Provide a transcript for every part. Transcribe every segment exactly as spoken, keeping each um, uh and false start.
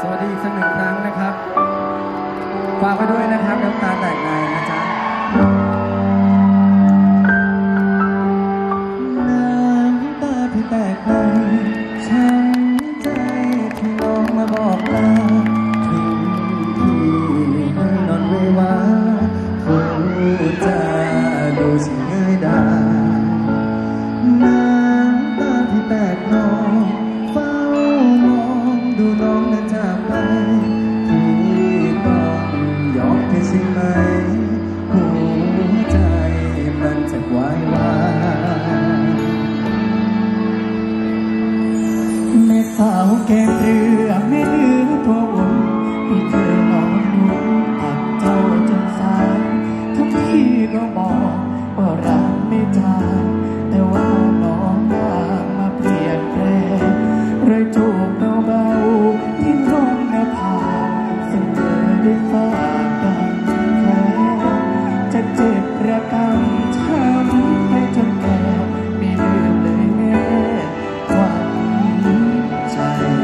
สวัสดีอีกสักหนึ่งครั้งนะครับฝากไปด้วยนะครับน้ำตาแตกในนะจ๊ะน้ำตาที่แตกในช้ำใจที่น้องมาบอกลาถึงที่นอนเววาพูดจาดูสิเงยดาน้ำตาที่แตกนองเฝ้ามองดูน้องนั้นจากไปพี่ต้องยอมแค่ใช่ไหมหัวใจมันจะวายวายแม่สาวแก้มเรือแม่ลือตัวอุ่นที่เคยนอนนุ่มตักเจ้าจนสายทั้งที่ก็บอกว่ารักไม่จางแต่ว่าน้องต่างมาเปลี่ยนแปลงรอยจูบเบาๆที่ตรงหน้าผากซึ่งเธอได้ฝากดังแผลจะเจ็บระกำช้ำไปจนแก่ไม่ลืมเลยแม่หวังใจ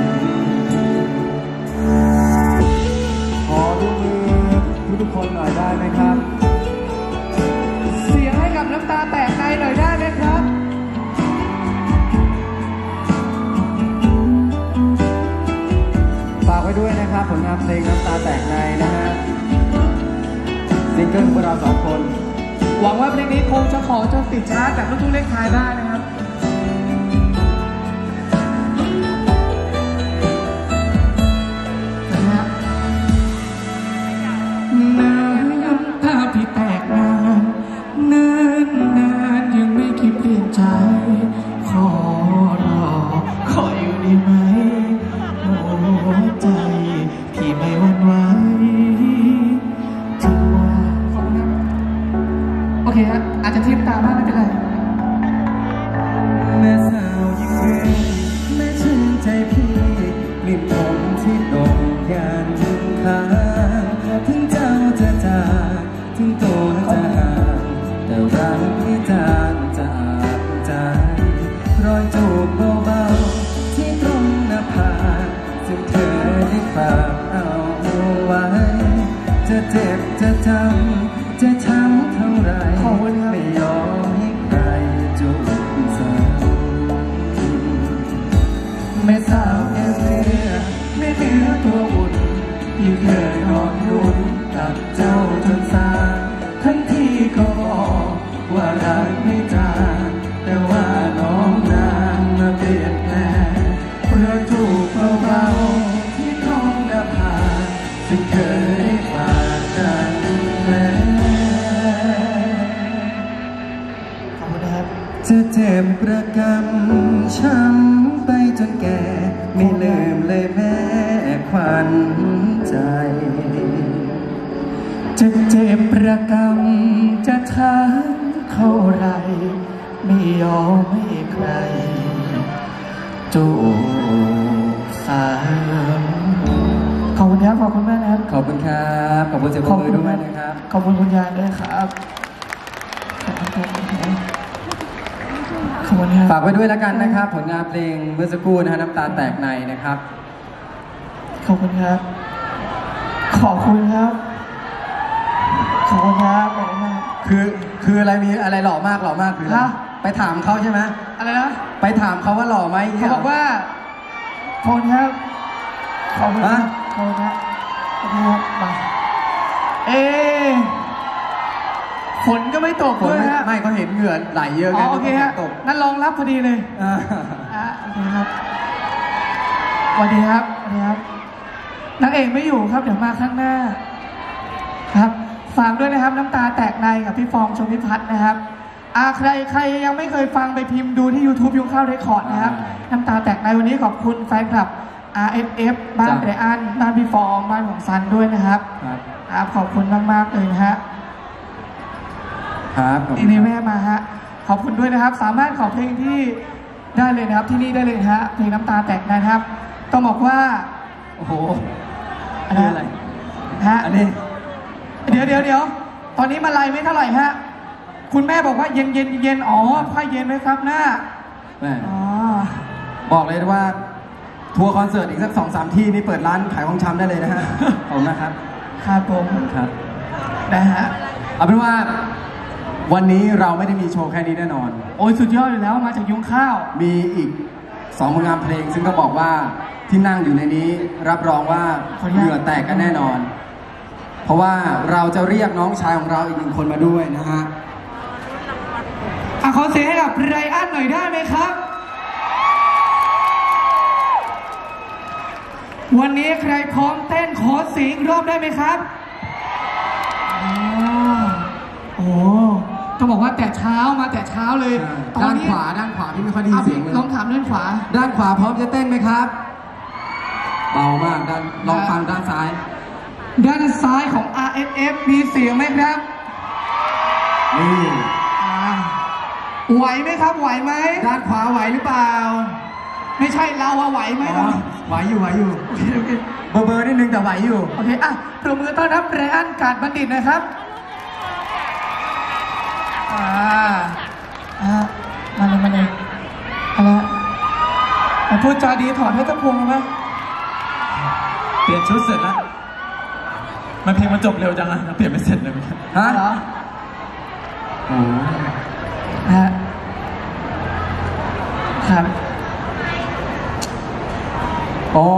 ขอดูมือทุกคนหน่อยได้ไหมครับเสียงให้กับน้ำตาแตกในหน่อยได้ไหมครับฝากไว้ด้วยนะครับผลงานเพลงน้ำตาแตกในนะฮะซิงเกิลของพวกเราสองคนหวังว่าเพลงนี้คงจะขอจนติดชาร์ตจากลูกทุ่งเลขไทยได้นะครับน้ำตาที่แตกนานนานนานยังไม่คิดเปลี่ยนใจขอรอขออยู่ได้ไหมหัวใจพี่ไม่หวั่นไหวถึงว่าโอเคฮะอาจจะทิมตาบ้างไม่เป็นไรแม่สาวยิ่งเก่งแม่ชื่นใจพี่รีบผมที่ดงยานถึงข้างถึงเจ้าจะจากถึงตัวจะห่างแต่รักที่จางจากใจรอยจูบเบาๆที่ตรงหน้าผากซึ่งเธอได้ฝากเอาไว้จะเจ็บจะจำจะช้ำเท่าไรไม่ยอมให้ใครจูบซ้ำแม่สาวแก้เสื้อแม่เนื้อตัวอุ่นที่เคยนอนนุ่นกับเจ้าจนสายทั้งที่ก็บอกว่ารักไม่จางแต่ว่าน้องนางมาเปลี่ยนแปลงเพื่อถูกเบาๆที่ท้องหน้าผากซึ่งเคยฝากกันแล้วขอบคุณนะครับจะเจ็บประกำช้ำไปจนแก่ไม่ลืมเลยแม่ขวัญใจจะเจ็บประกำจะช้ำเท่าไรไม่ยอมให้ใครจูบซ้ำขอบคุณครับขอบคุณมากนะครับขอบคุณครับขอบคุณเสียงปรบมือด้วยนะครับขอบคุณคุณยายด้วยครับขอบคุณครับฝากไว้ด้วยแล้วกันนะครับผลงานเพลงเมื่อสักครู่นะฮะน้ำตาแตกในนะครับขอบคุณครับขอบคุณครับขอบคุณครับขอบคุณมากคือคืออะไรมีอะไรหล่อมากหล่อมากคือไปถามเขาใช่ไหมอะไรนะไปถามเขาว่าหล่อไหมเขาบอกว่าขอบคุณครับขอบคุณครับขอบคุณครับขอบคุณครับมาเอฝนก็ไม่ตกด้วยฮะไม่เขาเห็นเหงื่อไหลเยอะไงโอเคฮะนั่นรองรับพอดีเลยอ่าโอเคครับสวัสดีครับสวัสดีครับนางเอกไม่อยู่ครับเดี๋ยวมาข้างหน้าครับฝากด้วยนะครับน้ำตาแตกในกับพี่ฟองชมพิพัฒน์นะครับอ่าใครใครยังไม่เคยฟังไปพิมพ์ดูที่ ยูทูบ ยุ้งข้าวเรคคอร์ดนะครับน้ำตาแตกในวันนี้ขอบคุณแฟนคลับ อาร์ เอฟ เอฟ บ้านไรอันบ้านพี่ฟองบ้านของซันด้วยนะครับครับขอบคุณมากๆเลยนะฮะครับทีนี้แม่มาฮะขอบคุณด้วยนะครับสามารถขอเพลงที่ได้เลยนะครับที่นี่ได้เลยฮะเพลงน้ำตาแตกนะครับต้องบอกว่าโอ้โหอะไรฮะอันนี้เดี๋ยวเดี๋ยวเดี๋ยวตอนนี้มาไล่ไม่เท่าไหร่ฮะคุณแม่บอกว่าเย็นเย็นเย็นอ๋อผ้าเย็นไหมครับหน้าอ๋อบอกเลยว่าทัวร์คอนเสิร์ตอีกสักสองสามที่นี่เปิดร้านขายของชำได้เลยนะฮะขอบคุณนะครับครับผมครับนะฮะเอาเป็นว่าวันนี้เราไม่ได้มีโชว์แค่นี้แน่นอนโอ้ยสุดยอดอยู่แล้วมาจากยุ้งข้าวมีอีกสองผลงานเพลงซึ่งก็บอกว่าที่นั่งอยู่ในนี้รับรองว่าเหงื่อแตกกันแน่นอนเพราะว่าเราจะเรียกน้องชายของเราอีกหนึ่งคนมาด้วยนะฮะขอเสียงให้กับไรอันหน่อยได้ไหมครับวันนี้ใครพร้อมเต้นขอเสียงรอบได้ไหมครับโอ้ต้องบอกว่าแต่เช้ามาแต่เช้าเลยด้านขวาด้านขวาพี่ไม่ค่อยได้ยินเสียงเลยลองถามด้านขวาด้านขวาพร้อมจะเต้นไหมครับเบามากด้านลองฟังด้านซ้ายด้านซ้ายของ อาร์ เอส เอฟ มีเสียงไหมครับนี่ไหวไหมครับไหวไหมด้านขวาไหวหรือเปล่าไม่ใช่เราอะไหวไหมครับไหวอยู่ไหวอยู่เบอร์เบอร์นิดนึงแต่ไหวอยู่โอเคอ่ะปรบมือต้อนรับไรอันกาดบัณฑิตนะครับอ่าอ่ามาเลยมาเลยอะไรมาพูดจาดีถอดให้ตะพวงไหมเปลี่ยนชุดเสร็จแล้วมันเพลงมันจบเร็วจังอะเปลี่ยนไม่เสร็จเลยฮะเหรอโอ้ฮะครับโอ้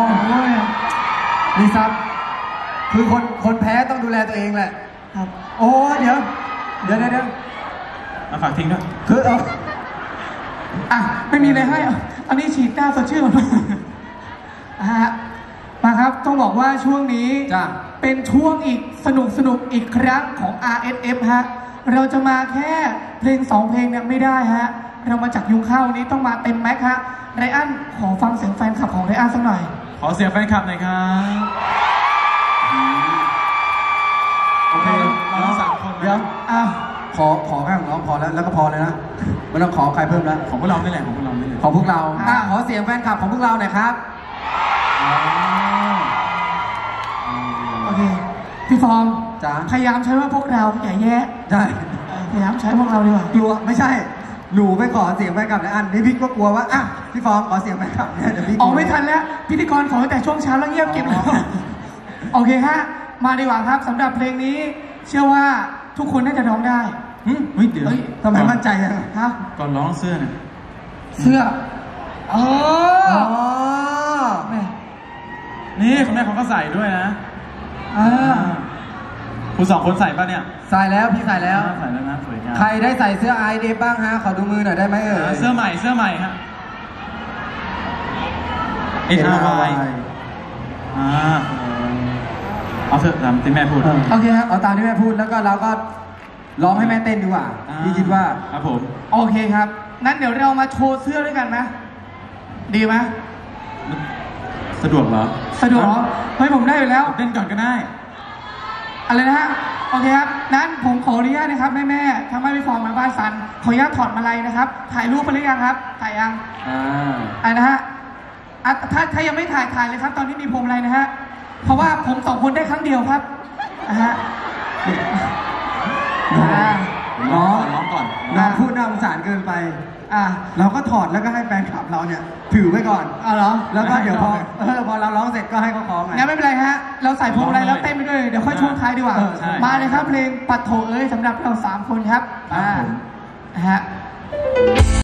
นี่ซับคือคนคนแพ้ต้องดูแลตัวเองแหละครับโอ้เดี๋ยวเดี๋ยวเดี๋ยวมาฝากทิ้งด้วยคือเอาอ่ะไม่มีอะไรให้อันนี้ฉีดหน้าสดชื่นฮะมาครับต้องบอกว่าช่วงนี้เป็นช่วงอีกสนุกสนุกอีกครั้งของ อาร์ เอส เอฟ ฮะเราจะมาแค่เพลงสองเพลงเนี่ยไม่ได้ฮะเรามาจากยุงข้าวนี้ต้องมาเต็มแม็กฮะไรอันขอฟังเสียงแฟนคลับของไรอันสักหน่อยขอเสียงแฟนคลับหน่อยครับโอเคเราสามคนเดี๋ยวอ้าวขอขอแค่ของน้องพอแล้วแล้วก็พอเลยนะไม่ต้องขอใครเพิ่มแล้วของพวกเราไม่แหละของพวกเราไม่แหละของพวกเราอ่ะขอเสียงแฟนคลับของพวกเราหน่อยครับโอเคพี่ฟอร์มจ๋าพยายามใช้ว่าพวกเราอย่าแย่ใช่พยายามใช้พวกเราดีกว่ากลัวไม่ใช่หนูไปขอเสียงแฟนคลับในอันนี่พี่ก็กลัวว่าอ่ะพี่ฟอร์มขอเสียงแฟนคลับเนี่ยเดี๋ยวพี่อ๋อไม่ทันแล้วพิธีกรขอแต่ช่วงเช้าแล้วเงียบเก็บแล้วโอเคฮะมาดีกว่าครับสำหรับเพลงนี้เชื่อว่าทุกคนน่าจะร้องได้เฮ้ยเดี๋ยวทำไมมั่นใจอะฮะก่อนร้องเสื้อเนี่ยเสื้ออ๋อนี่คุณแม่เขาก็ใส่ด้วยนะอ่าคุณสองคนใส่ป่ะเนี่ยใส่แล้วพี่ใส่แล้วใส่แล้วนะสวยงามใครได้ใส่เสื้อไอเดฟบ้างฮะขอดูมือหน่อยได้ไหมเอ่ยเสื้อใหม่เสื้อใหม่ฮะเอ็นอาร์วายอ่าเอาเถอะตามที่แม่พูดโอเคครับเอาตามที่แม่พูดแล้วก็เราก็ร้องให้แม่เต้นดีกว่าพี่คิดว่าครับผมโอเคครับนั้นเดี๋ยวเรามาโชว์เสื้อด้วยกันไหมดีไหมสะดวกเหรอสะดวกเหรอเฮ้ยผมได้อยู่แล้วเต้นก่อนก็ได้อะไรนะฮะโอเคครับนั้นผมขออนุญาตนะครับแม่แม่ทำให้พี่ฟอร์มมาบ้านสันขออนุญาตถอดมาลัยนะครับถ่ายรูปไปหรือยังครับถ่ายยังอ่าอะไรนะฮะถ้าถ้ายังไม่ถ่ายถ่ายเลยครับตอนนี้มีพวงมาลัยนะฮะเพราะว่าผมสองคนได้ครั้งเดียวครับนะฮะน้องร้องก่อนน้องพูดน่าสงสารเกินไปอ่ะเราก็ถอดแล้วก็ให้แฟนคลับเราเนี่ยถือไว้ก่อนอ๋อเหรอแล้วก็เดี๋ยวพอเออพอเราร้องเสร็จก็ให้เขาคล้องไงงั้นไม่เป็นไรฮะเราใส่พวงมาลัยแล้วเต้นไปด้วยเดี๋ยวค่อยช่วงท้ายดีกว่ามาเลยครับเพลงปัดโถเอ้ยสำหรับเราสามคนครับอ่าฮะ